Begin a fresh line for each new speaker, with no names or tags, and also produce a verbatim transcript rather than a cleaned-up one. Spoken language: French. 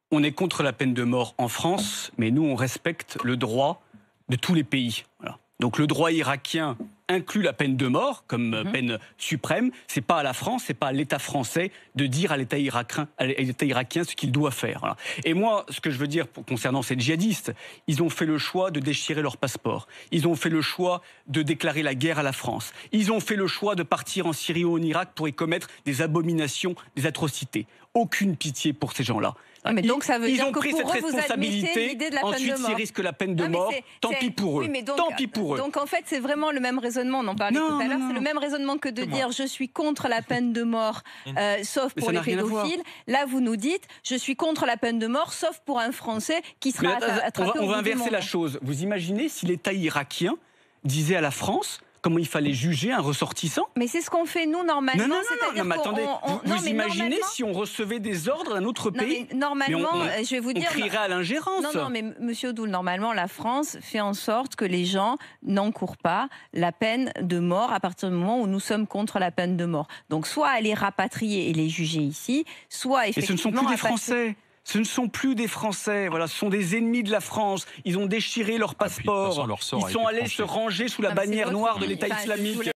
On est contre la peine de mort en France, mais nous, on respecte le droit de tous les pays. Voilà. Donc le droit irakien inclut la peine de mort comme mmh. peine suprême. C'est pas à la France, c'est pas à l'État français de dire à l'État irakien, à l'État irakien ce qu'il doit faire. Voilà. Et moi, ce que je veux dire pour, concernant ces djihadistes, ils ont fait le choix de déchirer leur passeport. Ils ont fait le choix de déclarer la guerre à la France. Ils ont fait le choix de partir en Syrie ou en Irak pour y commettre des abominations, des atrocités. Aucune pitié pour ces gens-là.
Oui, mais donc ça veut
ils
dire
ont
que
pris
pour
cette
eux,
responsabilité.
De la
Ensuite,
peine de mort.
s'ils risquent la peine de
non,
mort, tant pis pour eux.
Oui, mais donc,
tant pis pour eux.
Donc en fait, c'est vraiment le même raisonnement. On en parlait
non,
tout à l'heure. C'est le même raisonnement que de
Comment
dire je suis contre la peine de mort, euh, sauf
mais
pour les pédophiles. Là, vous nous dites je suis contre la peine de mort, sauf pour un Français qui sera attrapé.
On va, on va
au
inverser la chose. Vous imaginez si l'État irakien disait à la France comment il fallait juger un ressortissant?
Mais c'est ce qu'on fait nous normalement.
Non, non, non, non mais attendez, on, on, vous,
non,
vous
mais
imaginez si on recevait des ordres d'un autre
non,
pays?
mais normalement,
mais on, on,
je vais vous dire,
on crierait à l'ingérence.
Non, non, mais Monsieur Odoul, normalement, la France fait en sorte que les gens n'encourent pas la peine de mort à partir du moment où nous sommes contre la peine de mort. Donc, soit à les rapatrier et les juger ici, soit effectivement.
Et ce ne sont plus des Français. Ce ne sont plus des Français, voilà, ce sont des ennemis de la France. Ils ont déchiré leur passeport, ah, puis, façon, leur ils sont allés franchi. se ranger sous la non, bannière noire de l'État islamique.